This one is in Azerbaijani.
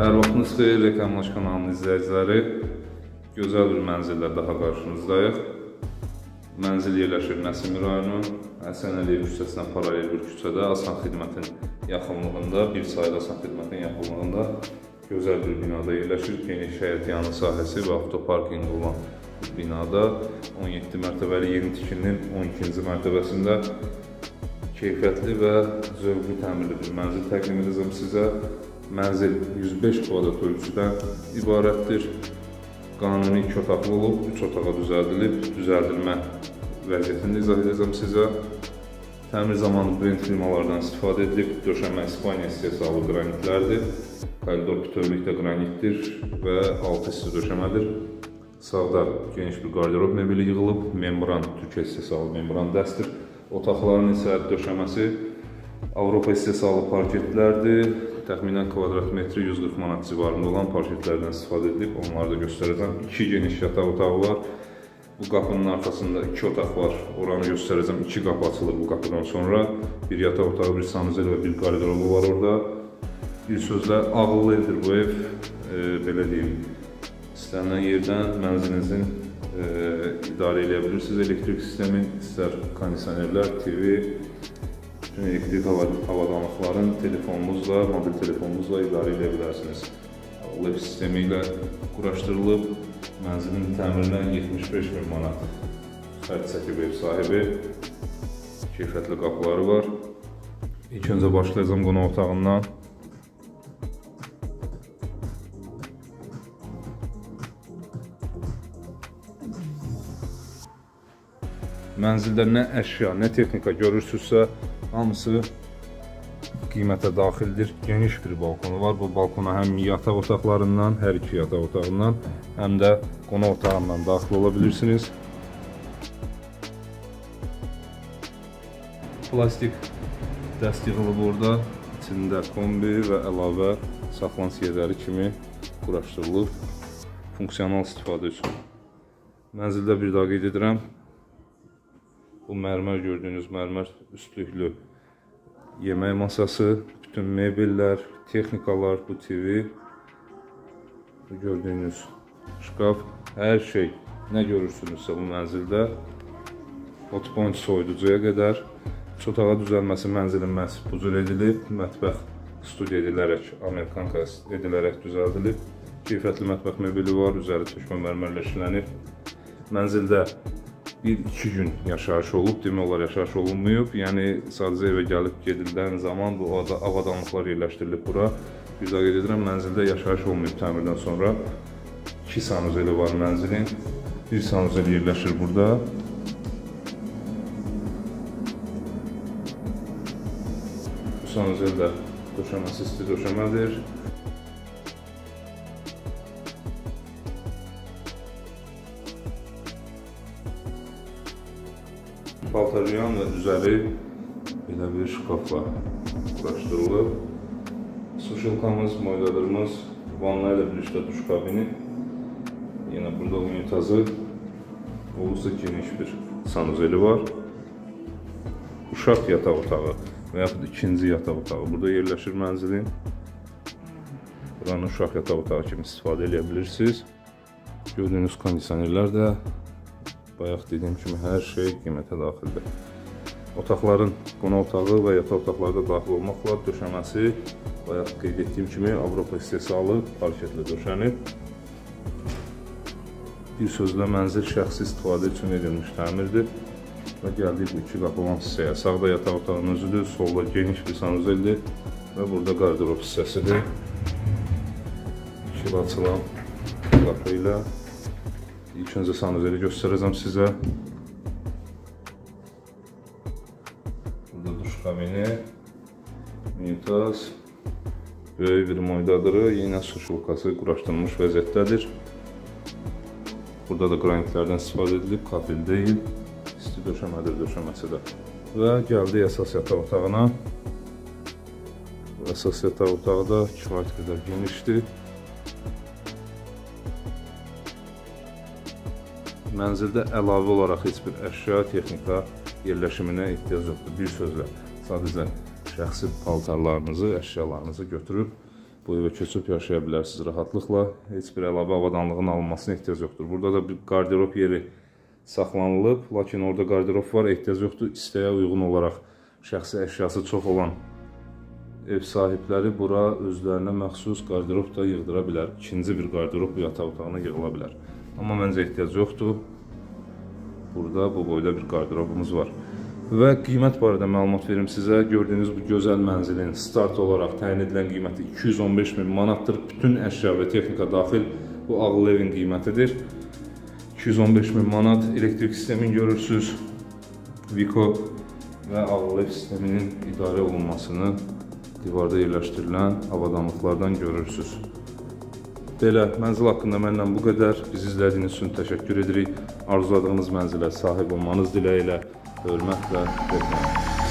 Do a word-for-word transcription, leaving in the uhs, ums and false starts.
Hər vaxtınız xeyir, Reklamlaş kanalının izləyiciləri. Gözəl bir mənzillə daha qarşınızdayıq. Mənzil yerləşir Nəsimi rayonu, Həsən Əliyev küçəsinə paralel bir küçədə, Asan Xidmətin yaxınlığında, bir sayılı Asan Xidmətin yaxınlığında gözəl bir binada yerləşir. Geniş həyətyanı sahəsi və avtoparkinq olan binada on yeddi mərtəbəli yeni tikilinin on ikinci mərtəbəsində keyfiyyətli və zövqlü təmirli bir mənzil təqdim edəcəm sizə. Mənzil yüz beş kvadrat ölçüdən ibarətdir. Qanuni iki otaqlı olub, üç otağa düzəldilib, düzəldilmə vəziyyətini izah edəcəm sizə. Təmir zamanı brend firmalardan istifadə edilib, döşəmə İspaniya istehsalı qranitlərdir. Koridor bütövlükdə qranitdir və altı hissi döşəmədir. Sağda geniş bir qarderob mebeli yığılıb, membran, Türkiyə istehsalı membran dəstir. Otaqların isə döşəməsi Avropa istehsalı parketlərdir. Təxminən kvadrat metri yüz qırx manat civarında olan parketlərdən istifadə edilib, onları da göstərəcəm. İki geniş yataq otağı var. Bu qapının arxasında iki otaq var, oranı göstərəcəm. İki qapı açılır bu qapıdan sonra. Bir yataq otağı, bir sanuzel və bir qarderobu var orada. Bir sözlə ağıllı evdir bu ev, e, belə deyim. İstənilən yerdən mənzilinizin e, idarə edə bilirsiniz. Elektrik sistemi, istər kondisionerlər, T V, bütün elektrik avadanlıqların telefonunuzla, mobil telefonunuzla idarə edə bilərsiniz. Ağıllı ev sistemi ilə quraşdırılıb, mənzilin təmirinə yetmiş beş min manat xərc çəkib ev sahibi. Keyfiyyətli qapıları var. İlk öncə başlayacağım qonaq otağından. Mənzildə nə əşya, nə texnika görürsünüzsə, hamısı qiymətə daxildir. Geniş bir balkonu var. Bu balkona həm yataq otaqlarından, hər iki yataq otağından, həm də qonaq otağından daxil ola bilirsiniz. Plastik dəst yığılıb orada. İçində kombi və əlavə saxlanış yerləri kimi quraşdırılıb funksional istifadə üçün. Mənzildə bir daha qeyd edirəm. Bu mərmər gördüyünüz mərmər üstlüklü yemək masası, bütün mebellər, texnikalar, bu T V, bu gördüyünüz şkaf, hər şey nə görürsünüzsə bu mənzildə hotpoint soyuducuya qədər üç otağa düzəlməsi mənzilin məhz bu cür edilib, mətbəx studiya edilərək, amerikanka edilərək düzəldilib, keyfiyyətli mətbəx mebeli var, üzəri tökmə mərmərlə işlənib. Mənzildə bir iki gün yaşayış olub, demək olar yaşayış olunmayıb. Yəni sadəcə evə gəlib gedildən zaman bu avadanlıqlar yerləşdirilib bura. Bir daha qeyd edirəm, mənzildə yaşayış olmayıb təmirdən sonra. İki sanuzeli var mənzilin. Bir sanuzel yerləşir burada. Bu sanuzel də döşəməsi isti döşəmədir. Paltaryan və üzəri belə bir şkafla quraşdırılıb. Suşilkamız, moyladırımız, vanna ilə birlikdə duş kabini. Yenə burada unitazı, olursa geniş bir sanuzeli var. Uşaq yataq otağı və yaxud ikinci yataq otağı burada yerləşir mənzilin. Buranı uşaq yataq otağı kimi istifadə edə bilirsiniz. Gördüyünüz kondisionerlər də bayaq dediyim kimi hər şey qiymətə daxildir. Otaqların qonaq otağı və yataq otaqlarda daxil olmaqla döşəməsi bayaq qeyd etdiyim kimi Avropa istehsalı parketlə döşənib. Bir sözlə mənzil şəxsi istifadə üçün edilmiş təmirdir və gəldik bu iki qapı olan hissəyə. Sağda yataq otağının özüdür, solda geniş bir sanuzeldir və burada qarderob hissəsidir. İki açılan qapı ilə. İlk öncə sanuzeli göstərəcəm sizə. Burada duş kabini, unitaz, böyük bir moydadırı, yenə su şulkası quraşdırılmış vəziyyətdədir. Burada da qranitlərdən istifadə edilib, kafil deyil, isti döşəmədir döşəməsi də. Və gəldik əsas yataq otağına. Bu əsas yataq otağı da kifayət qədər genişdir. Mənzildə əlavə olaraq heç bir əşya, texnika yerləşiminə ehtiyac yoxdur. Bir sözlə, sadəcə şəxsi paltarlarınızı, əşyalarınızı götürüb bu evə köçüb yaşaya bilərsiniz rahatlıqla. Heç bir əlavə avadanlığın alınmasına ehtiyac yoxdur. Burada da bir qarderob yeri saxlanılıb, lakin orada qarderob var, ehtiyac yoxdur. İstəyə uyğun olaraq şəxsi əşyası çox olan ev sahibləri bura özlərinə məxsus qarderob da yığdıra bilər. İkinci bir qarderob bu yataq otağına yığıla bilər. Amma məncə ehtiyac yoxdur. Burada bu boyda bir qarderobumuz var. Və qiymət barədə məlumat verim sizə. Gördüyünüz bu gözəl mənzilin start olaraq təyin edilən qiyməti iki yüz on beş min manatdır. Bütün əşya və texnika daxil bu ağıllı evin qiymətidir. iki yüz on beş min manat. Elektrik sistemin görürsünüz. Viko və ağıllı ev sisteminin idarə olunmasını divarda yerləşdirilən avadanlıqlardan görürsünüz. Belə, mənzil haqqında məndən bu qədər. Bizi izlədiyiniz üçün təşəkkür edirik. Arzuladığınız mənzilə sahib olmanız diləyilə, hörmətlə, xeyirlə.